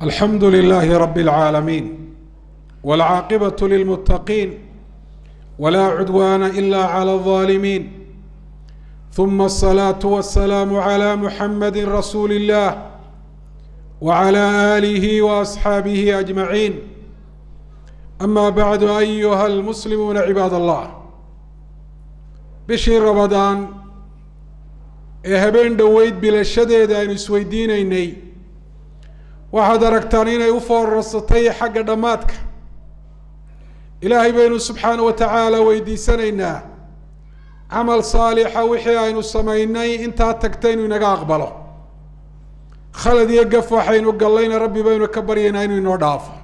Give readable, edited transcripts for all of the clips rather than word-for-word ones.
الحمد لله رب العالمين والعاقبة للمتقين ولا عدوان إلا على الظالمين ثم الصلاة والسلام على محمد رسول الله وعلى آله وأصحابه أجمعين أما بعد أيها المسلمون عباد الله بشهر رمضان habeen dhoweyd bilashadeeda aynu isweydiinaynay waxaad aragtaan inay u foorasatay xagga dhammaadka ilaahay baynu subxaanahu wa tacaala weydiisanaynaa camal saalixa wixii aynu samaynay intaa tagtay inuu inaga aqbalo khalad iyo gaf waxaynu gallayna rabbi baynu ka baryaynaa inuu inoo dhaafo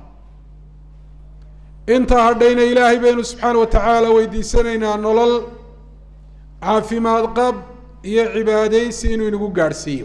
intaa hadhayna ilaahay baynu subxaanahu wa tacaala weydiisanaynaa nolol caafimaad qab iyo cibaadaysi inuu inagu gaadhsiiyo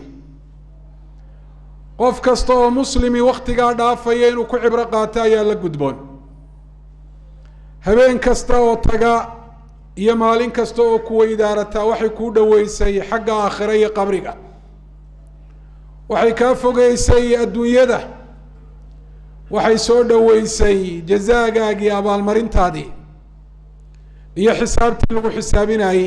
qof kasta oo muslimi waktigaa dhaafaya inuu ku cibro qaato ayaa la gudboon habeen kasta oo taga iyo maalin kasta oo ku weydaarataa waxay kuu dhoweysay xagga aakhira iyo qabriga waxay kaa fogeysay adduunyada waxay soo dhoweysay jazaagaagii abaalmarintaadii iyo xisaabtii lagu xisaabinayay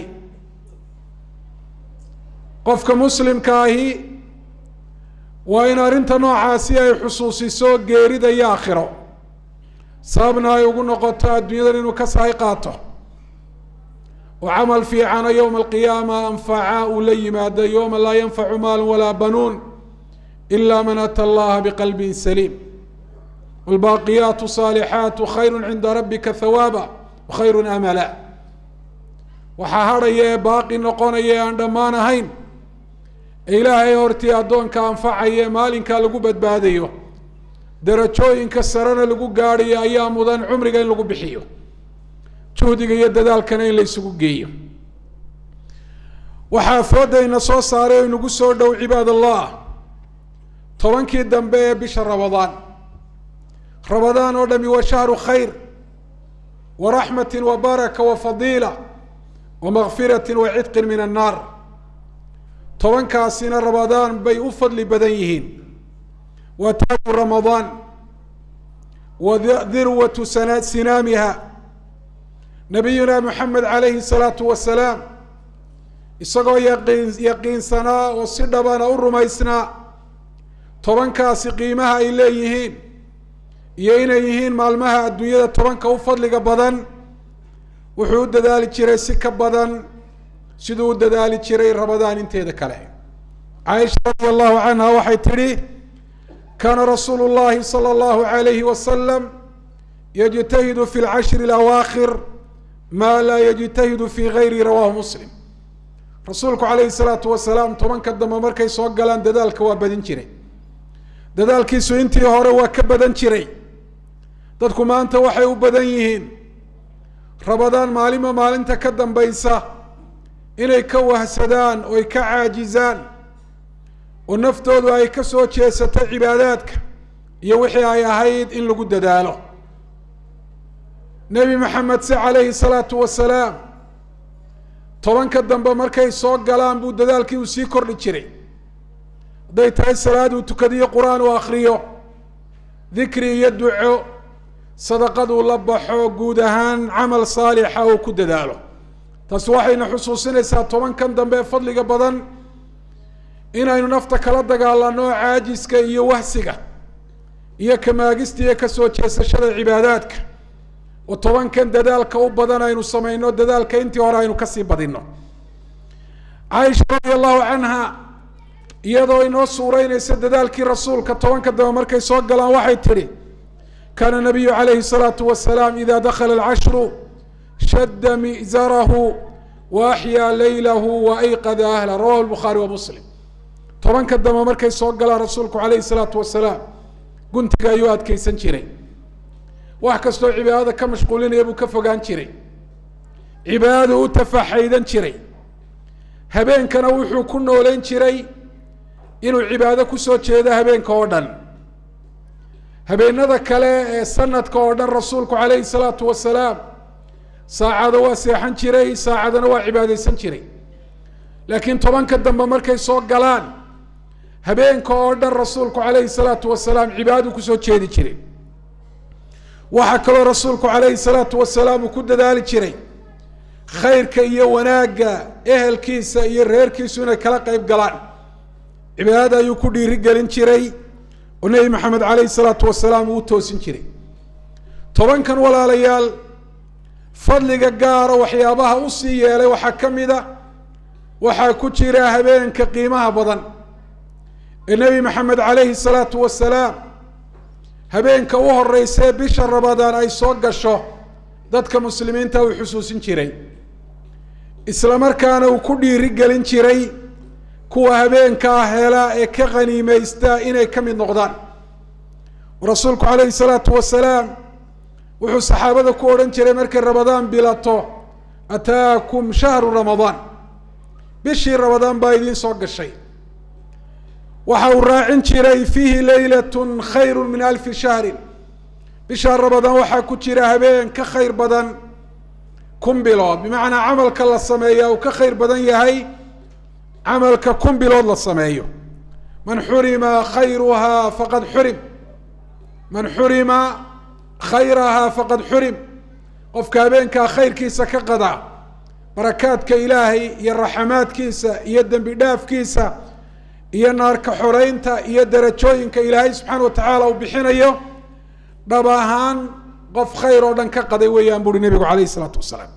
qofka muslimka ahi waa in arrinta noocaasi ay xusuusiso geerida iyo aakhiro sababna ay ugu noqoto adduunyadan inuu ka sahay qaato oo camal fiicano yowma alqiyaama anfaca uu la yimaado yowma laa yanfacu maalu walaa banuun ila man ata allaha biqalbin saliim waalbaaqiyaatu saalixaatu khayru cinda rabbika hawaaba wa khayru amala waxaa hadhaya ee baaqi noqonaya ee aan dhammaan ahayn ilaahay hortii addoonka anfacaya maalinkaa lagu badbaadayo darajooyinka sarena lagu gaadhayo ayaa mudan cumriga in lagu bixiyo juhdiga iyo dadaalkana in la isugu geeyo waxaa foodayna soo saaray oo inagu soo dhow cibaad allah tobankii dambe ee bisha rabadaan oo dhami waa shahru khayr wa raxmatin wa baraka wa fadiila wa makfiratin wa cidqin min annaar tobankaasina ramadaan bay u fadli badan yihiin waa taagu ramadaan wa dirwatu sinaamiha nabiyuna moxamed calayhi salaatu wasalaam isagoo yaqiinsanaa oo si dhabana u rumaysnaa tobankaasi qiimaha ay leeyihiin iyo inay yihiin maalmaha adduunyada tobanka u fadliga badan wuxuu u dadaali jiray si ka badan siduu u dadaali jiray ramadaan inteeda kale caaisha radi allahu canha waxay tidhi kaana rasuulu llahi sala allahu alayhi wasalam yajtahidu fi lcashri alawaakhir maa laa yajtahidu fi gayri rawahu muslim rasuulku calayhi salaatu wasalaam tobanka dambe markay soo galaan dadaalka waa badin jiray dadaalkiisu intii hore waa ka badan jiray dadku maanta waxay u badan yihiin ramadaan maalinba maalinta ka dambaysa inay ka wahsadaan oo ay ka caajizaan oo naftoodu ay ka soo jeesato cibaadaadka iyo wixii ay ahayd in lagu dadaalo nebi maxamed se calayhi salaatu wasalaam tobanka dambe markay soo galaan buu dadaalkii uu sii kordhi jiray hadday tahay salaad uu tukadiyo qur-aan uu akhriyo dikri iyo duco sadaqaduu la baxo guud ahaan camal saalixa uu ku dadaalo taasi waxayna xusuusinaysaa tobankan dambe ee fadliga badan inaynu nafta kala dagaalano caajiska iyo wahsiga iyo kamaagista iyo kasoo jeesashada cibaadaadka oo tobankan dadaalka u badan aynu samayno dadaalka intii hore aynu kasii badino caaisha radi allahu canha iyadoo inoo suuraynaysa dadaalkii rasuulka tobanka dambe markay soo galaan waxay tidhi kaana nabiyu calayhi salaatu wasalaam ida dakhala alcashru shadda mi'zarahu wa axyaa laylahu wa ayqada ahla rawahu lbukhaari wa muslim tobanka dambe markay soo galaan rasuulku calayhi salaatu wasalaam guntiga ayuu adkeysan jiray wax kastoo cibaadada ka mashquulinaya buu ka fogaan jiray cibaadadu u tafaxaydan jiray habeenkana wuxuu ku nooleyn jiray inuu cibaado kusoo jeedo habeenka oo dhan habeenada kale ee sanadka oo dhan rasuulku calayhi salaatu wasalaam saacado waa seexan jiray saacadana waa cibaadaysan jiray laakiin tobanka dambe markay soo galaan habeenka oo dhan rasuulku calayhi salaatu wasalaam cibaadadu kusoo jeedi jiray waxaa kaloo rasuulku calayhi salaatu wasalaam uu ku dadaali jiray khayrka iyo wanaagga ehelkiisa iyo reerkiisu inay kala qayb galaan cibaadada ayuu ku dhiirigelin jiray oo nebi maxamed calayhi salaatu wasalaam uu toosin jiray tobankan walaalayaal fadliga gaara waxyaabaha u sii yeelay waxaa ka mid a waxaa ku jira habeenka qiimaha badan ee nebi maxamed calayhi salaatu wasalaam habeenka u horreysay bisha ramadaan ay soo gasho dadka muslimiinta uu xusuusin jiray isla markaana uu ku dhiirigelin jiray kuwa habeenkaa hela ee ka qaniimaysta inay ka mid noqdaan rasuulku calayhi salaatu wasalaam wuxuu saxaabada ku odhan jiray markay ramadaan bilato ataakum shahru ramadaan bishii ramadaan baa idiin soo gashay waxa uu raacin jiray fiihi laylatun khayru min alfi shahrin bisha ramadaan waxaa ku jira habeen ka khayr badan kun bilood bimacnaa camalka la sameeya uu ka khayr badan yahay camalka kun bilood la sameeyo man xurima khayruhaa faqad xurim man xurima khayrahaa faqad xurim qofka habeenkaa khayrkiisa ka qadaa barakaadka ilaahay iyo raxamaadkiisa iyo dembi dhaafkiisa iyo naarka xoreynta iyo darajooyinka ilaahay subxaana watacaala uu bixinayo dhab ahaan qof khayr oo dhan ka qaday weeyaan buuri nebigu calayhi salaatu wasalaam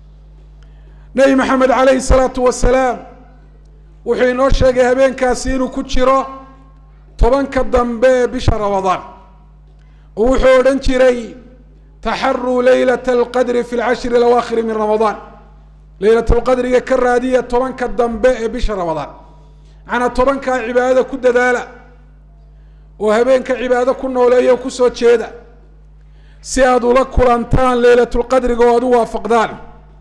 nebi maxamed calayhi salaatu wasalaam wuxuu inoo sheegay habeenkaasi inuu ku jiro tobanka dambe ee bisha ramadaan oo wuxuu odhan jiray taxaruu laylata alqadri fi lcashri alawaakhiri min ramadaan laylatulqadriga ka raadiya tobanka dambe ee bisha ramadaan macnaa tobankaa cibaadada ku dadaala oo habeenka cibaado ku nooleeya oo kusoo jeeda si aada ula kulantaan laylatulqadriga oo aada u waafaqdaan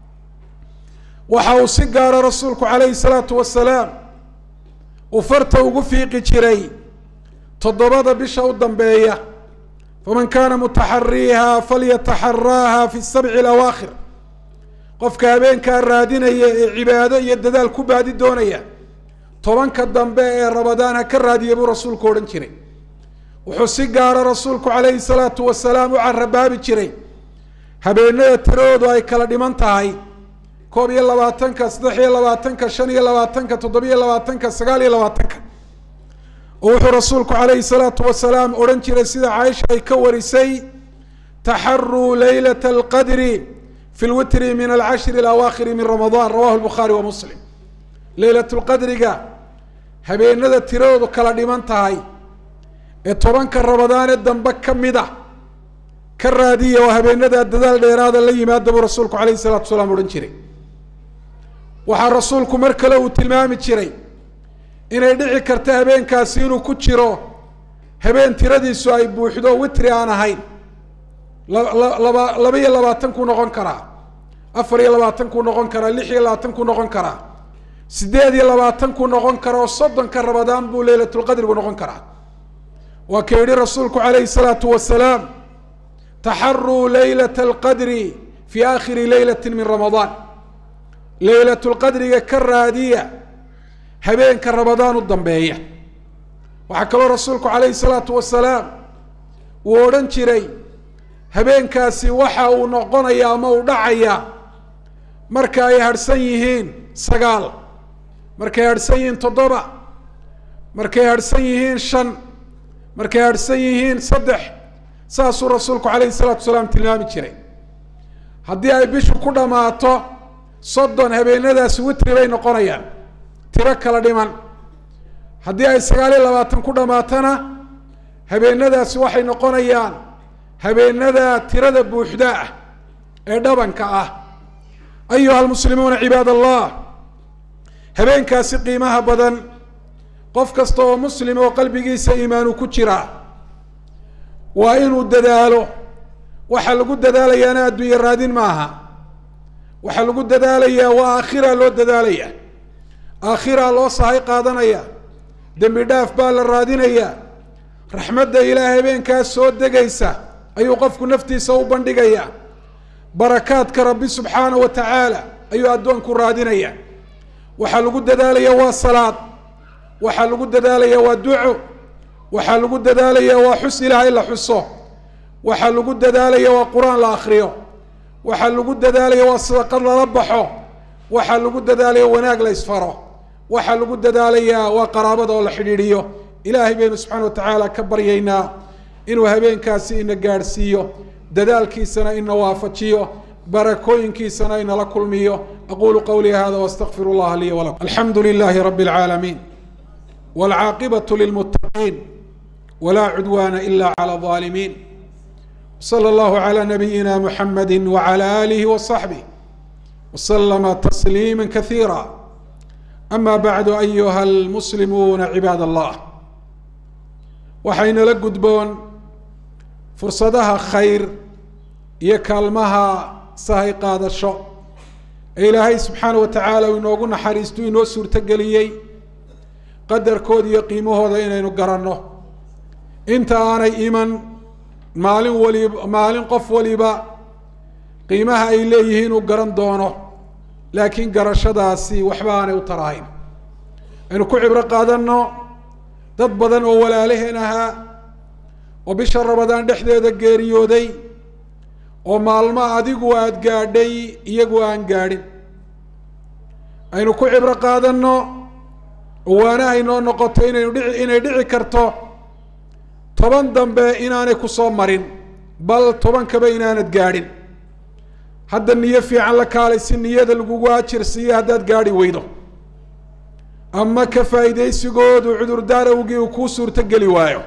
waxa uu si gaara rasuulku calayhi salaatu wasalaam uu farta ugu fiiqi jiray toddobada bisha u dambeeya faman kaana mutaxariiha falyataxaraaha fi sabci alawaakhir qofka habeenkaa raadinaya ee cibaado iyo dadaal ku baadi doonaya tobanka dambe ee ramadaan ha ka raadiya buu rasuulku odhan jiray wuxuu si gaara rasuulku calayhi salaatu wasalaam u carabaabi jiray habeenada tiradoodu ay kala dhiman tahay 21, 23, 25, 27, 29 oo wuxuu rasuulku calayhi salaatu wasalaam odhan jiray sida caaisha ay ka warisay taxaruu laylata alqadri fi lwitri min alcashri alawaakhiri min ramadaan rawahu lbukhaari wa muslim laylatulqadriga habeenada tiradoodu kala dhiman tahay ee tobanka ramadaanee dambe ka mid ah ka raadiya oo habeenada dadaal dheeraada la yimaada buu rasuulku calayhi salaatu wasalaam odhan jiray waxaa rasuulku mar kale uu tilmaami jiray inay dhici karta habeenkaasi inuu ku jiro habeen tiradiisu ay buuxdo witri aan ahayn 22 kuu noqon karaa 24 kuu noqon karaa 26 kuu noqon karaa 28 kuu noqon karaa oo 30 ramadaan buu laylatulqadrigu noqon karaa waa ka yidhi rasuulku calayhi salaatu wasalaam taxaruu laylata alqadri fi aakhiri laylati min ramadaan laylatulqadriga ka raadiya habeenka ramadaan u dambeeya waxaa kaloo rasuulku calayhi salaatu wasalaam uu odhan jiray habeenkaasi waxa uu noqonaya ama uu dhacaya marka ay harhsan yihiin 9 markay harhsan yihiin 7 markay harhsan yihiin 5 markay harhsan yihiin 3 saasuu rasuulku calayhi salaatu wasalaam tilmaami jiray haddii ay bishu ku dhammaato 30 habeenadaasi witri bay noqonayaan tiro kala dhiman haddii ay 29 ku dhamaatana habeenadaasi waxay noqonayaan habeenada tirada buuxda ah ee dhabanka ah ayuha almuslimuuna cibaad allah habeenkaasi qiimaha badan qof kasta oo muslim oo qalbigiisa iimaanu ku jira waa inuu dadaalo waxa lagu dadaalayaana adduunye raadin maaha waxa lagu dadaalayaa waa aakhira loo dadaalaya aakhira loo sahay qaadanaya dembi dhaaf baa la raadinaya raxmadda ilaahay habeenkaas soo degaysa ayuu qofku naftiisa u bandhigaya barakaadka rabbi subxaanahu wa tacaala ayuu addoonku raadinaya waxaa lagu dadaalaya waa salaad waxaa lagu dadaalaya waa duco, waxaa lagu dadaalaya waa xus ilaahay la xuso, waxaa lagu dadaalaya waa qur-aan la akriyo, waxaa lagu dadaalaya waa sadaqad lala baxo, waxaa lagu dadaalaya wanaag la isfaro, waxaa lagu dadaalayaa waa qaraabada oo la xidhiidhiyo. ilaahay baynu subxaana wa tacaala ka baryaynaa inuu habeenkaasi ina gaadhsiiyo, dadaalkiisana ina waafajiyo, barakooyinkiisana inala kulmiyo. aqulu qawlii hada waastaqfiru llaha lii walakum. alxamdu lilahi rabi اlcaalamiin wاlcaaqibatu lilmuttaqiin walaa cudwaana ila clى الظaalimiin. slى اllahu عlى nabiyina muxamadi wعlى alihi وصaxbih وslma تsliima kaثiira. ama bacdu ayuha almuslimuuna cibaad allah, waxaynala gudboon fursadaha khayr iyo kaalmaha sahay qaadasho ee ilaahay subxaana wa tacaala uu inoogu naxariistu inoo suurtogeliyey qadarkooda iyo qiimahooda inaynu garanno. inta aanay iman maalin qof waliba qiimaha ay leeyihiin uu garan doono, laakiin garashadaasi waxba aanay u tarahayn. aynu ku cibro qaadanno dad badan oo walaalaheen ahaa oo bisha ramadaan dhexdeeda geeriyooday, oo maalmo adigu aada gaadhay iyagu aan gaadhin. aynu ku cibro qaadanno oo waanahay noo noqoto inay dhici karto toban dambe inaanay ku soo marin, bal tobankaba inaanad gaadhin. hadda niyo fiican la kaalay si niyada lagugu ajir siiyo haddaad gaadhi weydo, ama ka faa'iidaysigoodu cudurdaar awgii uu kuu suurtogeli waayo.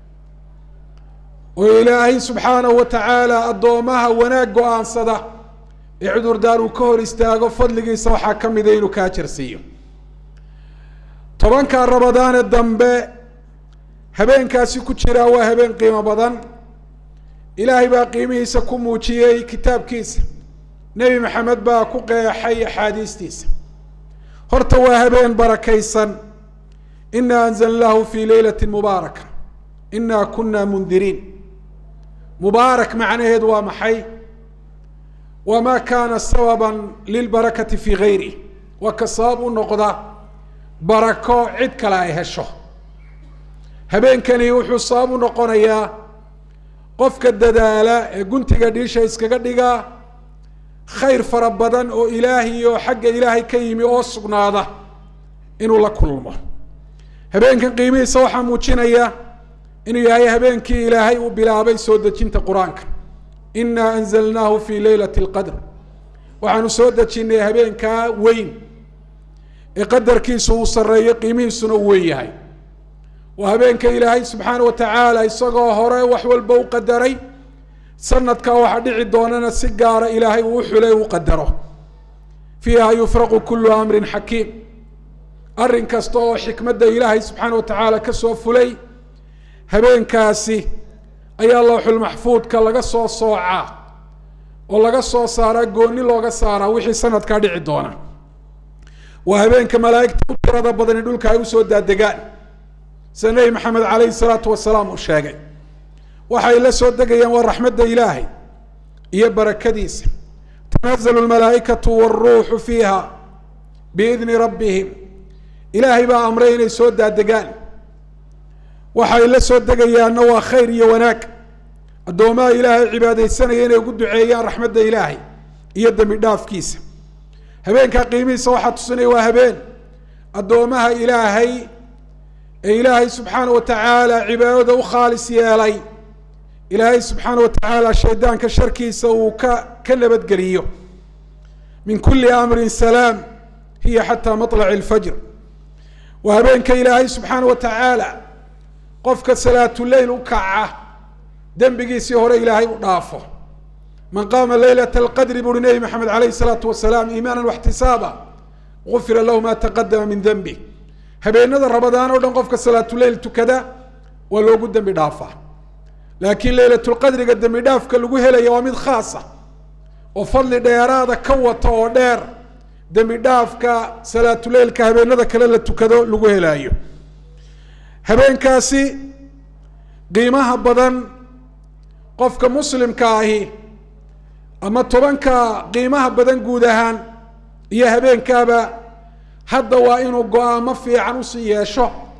oo ilaahay subxaanahu wa tacaala addoomaha wanaag go-aansada ee cudurdaar uu ka hor istaago fadligiisa waxaa ka mida inuu ka ajar siiyo. tobanka ramadaane dambe habeenkaasi ku jiraa waa habeen qiimo badan. ilaahay baa qiimihiisa ku muujiyey kitaabkiisa, nebi maxamed baa ku qeexay axaadiistiisa. horta waa habeen barakaysan. ina anzalnaahu fi leylati mubaaraka ina kuna mundiriin. mubaarak macnaheedu waa maxay? wamaa kaana sababa lilbarakati fi gayri, waa ka sabab u noqda barako cid kale ay hesho. habeenkani wuxuu sabab u noqonayaa qofka dadaala ee guntiga dhiisha iskaga dhigaa khayr fara badan oo ilaahay oo xagga ilaahay ka yimi oo sugnaada inuu la kulmo. habeenkan qiimihiisa waxaa muujinaya inuu yahay habeenkii ilaahay uu bilaabay soo dejinta qur-aanka. inaa anzalnaahu fi leylati اlqadr, waxaanu soo dejinnay habeenkaa weyn ee qadarkiisu uu sarreeyo, qiimihiisuna uu weyn yahay. waa habeenka ilaahay subxaana wa tacaala isagoo hore wax walba u qadaray, sanadkaa waxaa dhici doonana si gaara ilaahay uu xulay u qadaro. fiiha yufraqu kulu amrin xakiim, arrin kasta oo xikmadda ilaahay subxaana wa tacaala ka soo fulay habeenkaasi ayaa lawxul maxfuudka laga soo soocaa oo laga soo saaraa, gooni looga saaraa wixii sanadkaa dhici doona. waa habeenka malaa'igta u tirada badani dhulka ay usoo daadegaan, sida nebi maxamed calayhi salaatu wasalaam uu sheegay. waxay la soo degayaan waa raxmadda ilaahay iyo barakadiisa. tanazalu lmalaa'ikatu wاlruuxu fiiha biidni rabbihim, ilaahay baa amray inay soo daadegaan. waxay la soo degayaanna waa khayr iyo wanaag. addoomaha ilaahay cibaadaysanaya inay ugu duceeyaan raxmadda ilaahay iyo dembi dhaafkiisa. habeenkaa qiimihiisa waxaa tusinaya waa habeen addoomaha ilaahay ee ilaahay subxaana wa tacaala cibaadada u khaalis yeelay, ilaahay subxaana wa tacaala shaydaanka sharkiisa uu ka nabadgeliyo. min kuli amrin salaam hiya xataa maطlaci اlfajr. waa habeenka ilaahay subxaana wa tacaala qofka salaatuleyl u kaca dembigiisii hore ilaahay u dhaafo. man qaama leylata alqadri buuri nebi maxamed calayhi salaatu wasalaam iimaana waxtisaaba gufira lahu ma taqadama min denbi. habeenada ramadaan oo dhan qofka salaatuleyl tukada waa loogu dembi dhaafaa, laakiin leylatulqadriga dembi dhaafka lagu helaya waa mid khaasa oo fadli dheeraada ka wata oo dheer dembi dhaafka salaatuleylka habeenada kale la tukado lagu helaayo. habeenkaasi qiimaha badan qofka muslimka ahi, ama tobanka qiimaha badan guud ahaan iyo habeenkaaba hadda waa inuu go-aamo fiican usii yeesho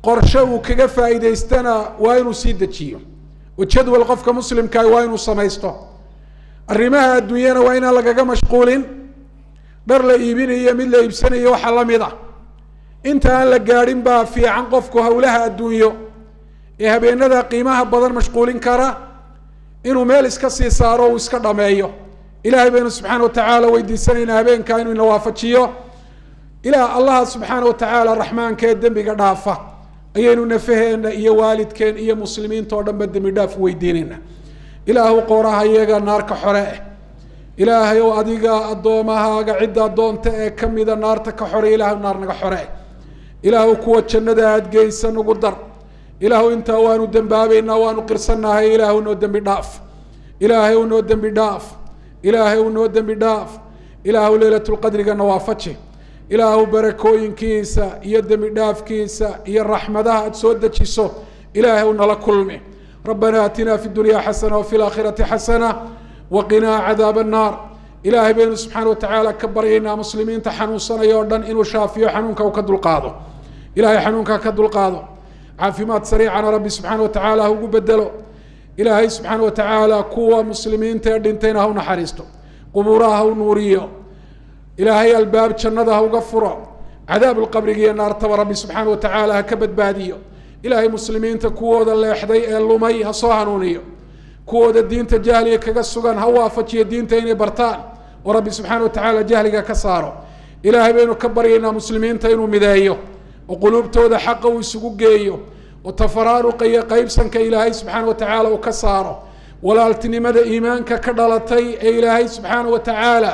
qorshe uu kaga faa'iidaystana waa inuu sii dejiyo oo jadwal qofka muslimka waa inuu samaysto arrimaha adduunyana waa inaan lagaga mashquulin dhar la iibinayo mid la iibsanayo waxa la mid ah inta aan la gaadhin baa fiican qofku hawlaha adduunyo ee habeenada qiimaha badan mashquulin kara inuu meel iska sii saaro uu iska dhameeyo ilaahay baynu subxaana watacaala weydiisanaynaa habeenka inuu ina waafajiyo ilaah allah subxaana watacaala raxmaanka ee dembiga dhaafa ayaynu nafaheena iyo waalidkeen iyo muslimiinta oo dhanba dembi dhaaf weydiinayna ilaahu qooraha iyaga naarka xore eh ilaahay oo adiga addoomahaaga cidda doonta ee kamida naarta ka xore ilaahu naar naga xore ilaahu kuwa jannada aad geysa nagu dar ilaahu intaa waanu dembaabaynaa waanu qirsanahay ilaahu noo dembi dhaaf ilaahay noo dembi dhaaf ilaahay noo dembi dhaaf ilaahu leylatulqadrigana waafaji ilaahu barakooyinkiisa iyo dembi dhaafkiisa iyo raxmadaha aad soo dejiso ilaahay nala kulmi ربنا آتنا في الدنيا حسنة وفي الآخرة حسنة وقنا عذاب النار إلهي بين سبحانه وتعالى كبرينا مسلمين تحنون صنع يوردن إنو شافيو حنونك وكدو القاضو إلهي حنونك كدو القاضو عافيمات سريعا ربي سبحانه وتعالى هو بدلو إلهي سبحانه وتعالى قوة مسلمين تردين هون حريستو قبورها ونوريو إلهي الباب جندها وقفره عذاب القبر جي النار تبا ربي سبحانه وتعالى كبد باديو إلهي مسلمين تكوود الله يحدي اللومي هصاهنونيو كوود الدين تجاهلية كقصقان هوا فتشي الدين تيني برتان وربي سبحانه وتعالى جاهلية كسارو إلهي بينو كبرينا مسلمين تينو مذايو وقلوب تودا حقه ويسقوقيو وتفرارقي قيب سنك إلهي سبحانه وتعالى وكسارو ولا التني مدى إيمانك كدلتي إلهي سبحانه وتعالى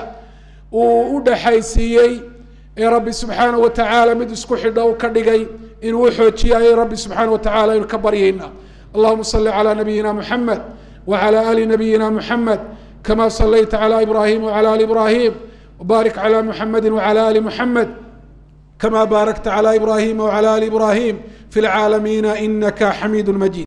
وودا حيسيي يا ربي سبحانه وتعالى مدسكو حدا وكدغي إن وحوتي يا ربي سبحانه وتعالى يكبرينا اللهم صل على نبينا محمد وعلى آل نبينا محمد كما صليت على إبراهيم وعلى آل إبراهيم وبارك على محمد وعلى آل محمد كما باركت على إبراهيم وعلى آل إبراهيم في العالمين إنك حميد مجيد.